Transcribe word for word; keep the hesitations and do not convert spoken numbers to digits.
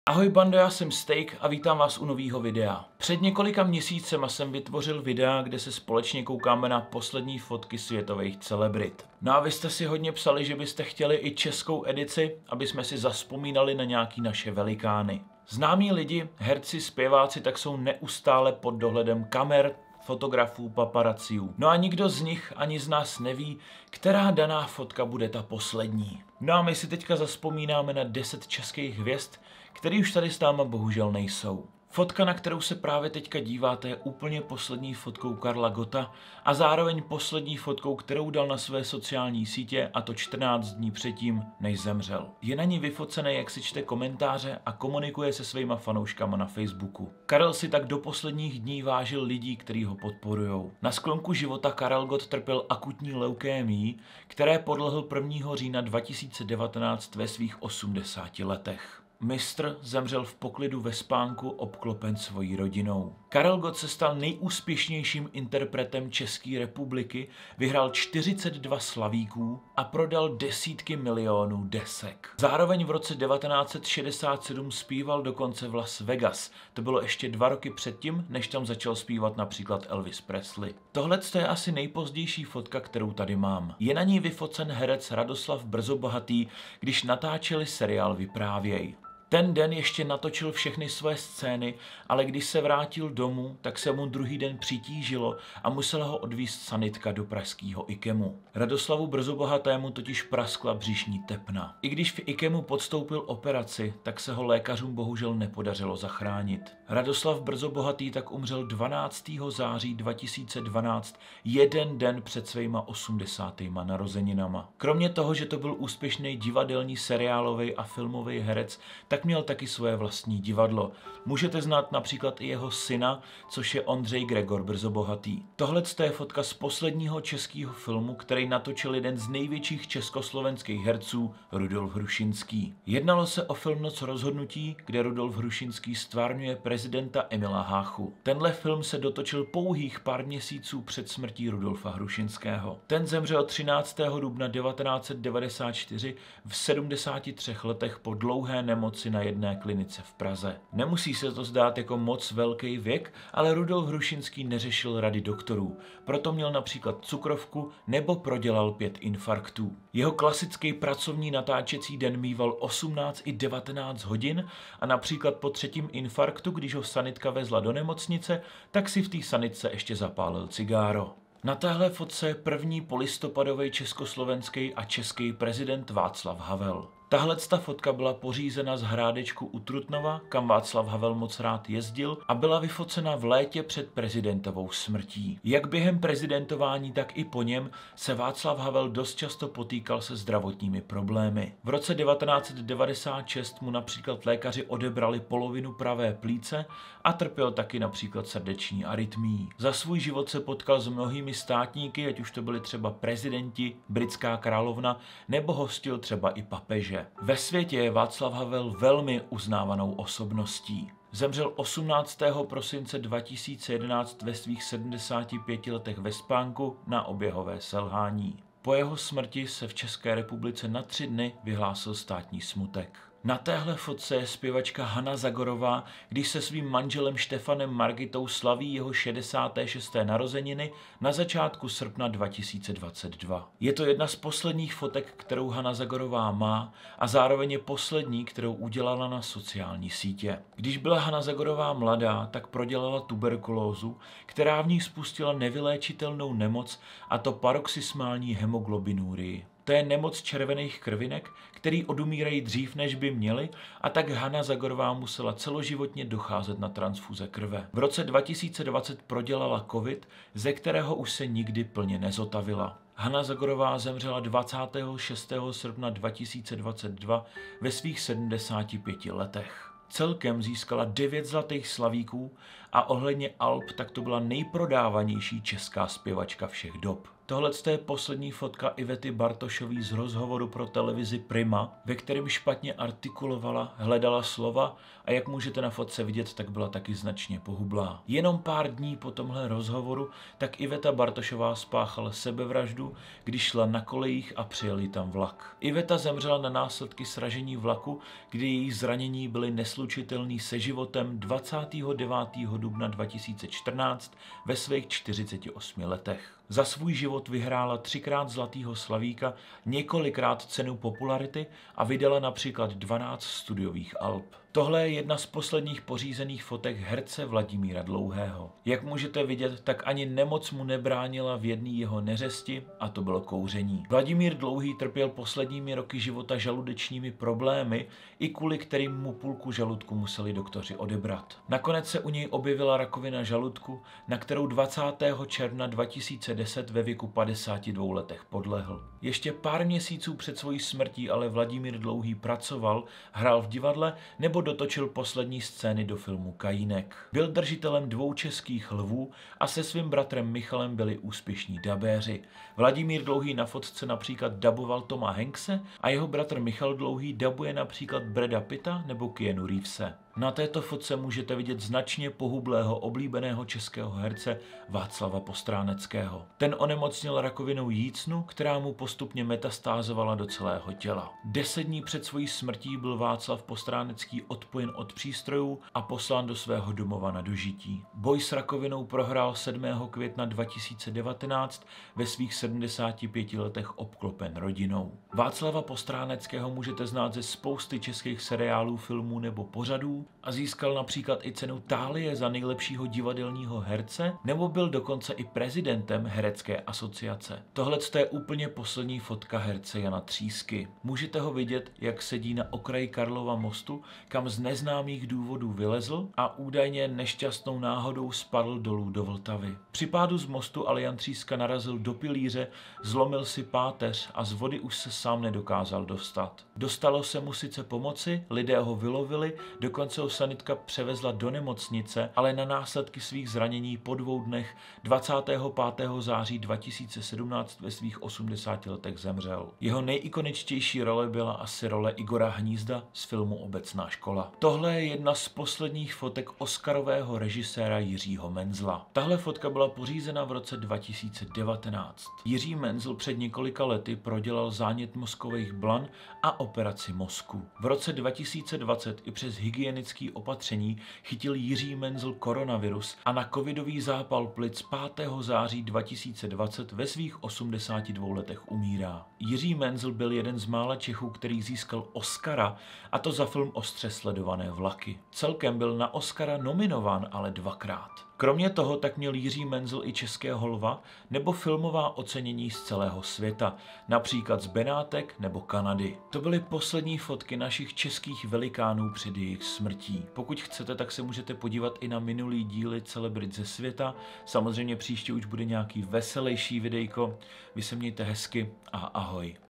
Ahoj bando, já jsem Steak a vítám vás u nového videa. Před několika měsícema jsem vytvořil videa, kde se společně koukáme na poslední fotky světových celebrit. No a vy jste si hodně psali, že byste chtěli i českou edici, aby jsme si zazpomínali na nějaký naše velikány. Známí lidi, herci, zpěváci tak jsou neustále pod dohledem kamer, fotografů, paparaciů. No a nikdo z nich ani z nás neví, která daná fotka bude ta poslední. No a my si teďka zazpomínáme na deset českých hvězd, který už tady s náma bohužel nejsou. Fotka, na kterou se právě teďka díváte, je úplně poslední fotkou Karla Gotta a zároveň poslední fotkou, kterou dal na své sociální sítě, a to čtrnáct dní předtím, než zemřel. Je na ní vyfocený, jak si čte komentáře a komunikuje se svýma fanouškama na Facebooku. Karel si tak do posledních dní vážil lidí, kteří ho podporujou. Na sklonku života Karel Gott trpěl akutní leukémií, které podlehl prvního října dva tisíce devatenáct ve svých osmdesáti letech. Mistr zemřel v poklidu ve spánku obklopen svojí rodinou. Karel Gott se stal nejúspěšnějším interpretem České republiky, vyhrál čtyřicet dva slavíků a prodal desítky milionů desek. Zároveň v roce devatenáct set šedesát sedm zpíval dokonce v Las Vegas. To bylo ještě dva roky předtím, než tam začal zpívat například Elvis Presley. Tohle je asi nejpozdější fotka, kterou tady mám. Je na ní vyfocen herec Radoslav Brzobohatý, když natáčeli seriál Vyprávěj. Ten den ještě natočil všechny své scény, ale když se vrátil domů, tak se mu druhý den přitížilo a musela ho odvízt sanitka do pražského IKEMu. Radoslavu Brzobohatému totiž praskla břišní tepna. I když v IKEMu podstoupil operaci, tak se ho lékařům bohužel nepodařilo zachránit. Radoslav Brzobohatý tak umřel dvanáctého září dva tisíce dvanáct, jeden den před svýma osmdesátýma narozeninama. Kromě toho, že to byl úspěšný divadelní, seriálový a filmový herec, tak měl taky svoje vlastní divadlo. Můžete znát například i jeho syna, což je Ondřej Gregor Brzobohatý. Tohle je fotka z posledního českého filmu, který natočil jeden z největších československých herců, Rudolf Hrušinský. Jednalo se o film Noc rozhodnutí, kde Rudolf Hrušinský stvárňuje prezidenta Emila Háchu. Tenhle film se dotočil pouhých pár měsíců před smrtí Rudolfa Hrušinského. Ten zemřel třináctého dubna devatenáct set devadesát čtyři v sedmdesáti třech letech po dlouhé nemoci na jedné klinice v Praze. Nemusí se to zdát jako moc velký věk, ale Rudolf Hrušinský neřešil rady doktorů, proto měl například cukrovku nebo prodělal pět infarktů. Jeho klasický pracovní natáčecí den mýval osmnáct i devatenáct hodin a například po třetím infarktu, když ho sanitka vezla do nemocnice, tak si v té sanitce ještě zapálil cigáro. Na téhle fotce je první polistopadový československý a český prezident Václav Havel. Tahle fotka byla pořízena z Hrádečku u Trutnova, kam Václav Havel moc rád jezdil, a byla vyfocena v létě před prezidentovou smrtí. Jak během prezidentování, tak i po něm se Václav Havel dost často potýkal se zdravotními problémy. V roce devatenáct set devadesát šest mu například lékaři odebrali polovinu pravé plíce a trpěl taky například srdeční arytmií. Za svůj život se potkal s mnohými státníky, ať už to byli třeba prezidenti, britská královna, nebo hostil třeba i papeže. Ve světě je Václav Havel velmi uznávanou osobností. Zemřel osmnáctého prosince dva tisíce jedenáct ve svých sedmdesáti pěti letech ve spánku na oběhové selhání. Po jeho smrti se v České republice na tři dny vyhlásil státní smutek. Na téhle fotce je zpěvačka Hana Zagorová, když se svým manželem Štefanem Margitou slaví jeho šedesáté šesté narozeniny na začátku srpna dva tisíce dvacet dva. Je to jedna z posledních fotek, kterou Hana Zagorová má, a zároveň je poslední, kterou udělala na sociální sítě. Když byla Hana Zagorová mladá, tak prodělala tuberkulózu, která v ní spustila nevyléčitelnou nemoc, a to paroxysmální hemoglobinurii. To je nemoc červených krvinek, který odumírají dřív, než by měly, a tak Hana Zagorová musela celoživotně docházet na transfuze krve. V roce dva tisíce dvacet prodělala covid, ze kterého už se nikdy plně nezotavila. Hana Zagorová zemřela dvacátého šestého srpna dva tisíce dvacet dva ve svých sedmdesáti pěti letech. Celkem získala devět zlatých slavíků a ohledně alb tak to byla nejprodávanější česká zpěvačka všech dob. Tohle je poslední fotka Ivety Bartošové z rozhovoru pro televizi Prima, ve kterém špatně artikulovala, hledala slova a jak můžete na fotce vidět, tak byla taky značně pohublá. Jenom pár dní po tomhle rozhovoru tak Iveta Bartošová spáchala sebevraždu, když šla na kolejích a přijel jí tam vlak. Iveta zemřela na následky sražení vlaku, kdy její zranění byly neslučitelné se životem dvacátého devátého dubna dva tisíce čtrnáct ve svých čtyřiceti osmi letech. Za svůj život vyhrála třikrát Zlatýho slavíka, několikrát cenu popularity a vydala například dvanáct studiových alb. Tohle je jedna z posledních pořízených fotek herce Vladimíra Dlouhého. Jak můžete vidět, tak ani nemoc mu nebránila v jedné jeho neřesti, a to bylo kouření. Vladimír Dlouhý trpěl posledními roky života žaludečními problémy, i kvůli kterým mu půlku žaludku museli doktoři odebrat. Nakonec se u něj objevila rakovina žaludku, na kterou dvacátého června dva tisíce deset ve věku padesáti dvou letech podlehl. Ještě pár měsíců před svojí smrtí ale Vladimír Dlouhý pracoval, hrál v divadle nebo dotočil poslední scény do filmu Kajínek. Byl držitelem dvou českých lvů a se svým bratrem Michalem byli úspěšní dabéři. Vladimír Dlouhý na fotce například daboval Toma Hankse a jeho bratr Michal Dlouhý dabuje například Brada Pitta nebo Keanu Reevese. Na této fotce můžete vidět značně pohublého oblíbeného českého herce Václava Postráneckého. Ten onemocněl rakovinou jícnu, která mu postupně metastázovala do celého těla. Deset dní před svojí smrtí byl Václav Postránecký odpojen od přístrojů a poslán do svého domova na dožití. Boj s rakovinou prohrál sedmého května dva tisíce devatenáct ve svých sedmdesáti pěti letech obklopen rodinou. Václava Postráneckého můžete znát ze spousty českých seriálů, filmů nebo pořadů a získal například i cenu Thálie za nejlepšího divadelního herce, nebo byl dokonce i prezidentem Herecké asociace. Tohle je úplně poslední fotka herce Jana Třísky. Můžete ho vidět, jak sedí na okraji Karlova mostu, kam z neznámých důvodů vylezl a údajně nešťastnou náhodou spadl dolů do Vltavy. Při pádu z mostu ale Jan Tříska narazil do pilíře, zlomil si páteř a z vody už se sám nedokázal dostat. Dostalo se mu sice pomoci, lidé ho vylovili, dokonce ho sanitka převezla do nemocnice, ale na následky svých zranění po dvou dnech dvacátého pátého září dva tisíce sedmnáct ve svých osmdesáti letech zemřel. Jeho nejikoničtější role byla asi role Igora Hnízda z filmu Obecná škola. Tohle je jedna z posledních fotek oscarového režiséra Jiřího Menzla. Tahle fotka byla pořízena v roce dva tisíce devatenáct. Jiří Menzl před několika lety prodělal zánět mozkových blan a operaci mozku. V roce dva tisíce dvacet i přes hygienické opatření chytil Jiří Menzl koronavirus a na covidový zápal plic pátého září dva tisíce dvacet ve svých osmdesáti dvou letech umírá. Jiří Menzl byl jeden z mála Čechů, který získal Oscara, a to za film Ostře sledované vlaky. Celkem byl na Oscara nominován ale dvakrát. Kromě toho tak měl Jiří Menzl i Českého lva nebo filmová ocenění z celého světa, například z Benátek nebo Kanady. To byly poslední fotky našich českých velikánů před jejich smrtí. Pokud chcete, tak se můžete podívat i na minulý díly celebrit ze světa. Samozřejmě příště už bude nějaký veselější videjko. Vy se mějte hezky a ahoj.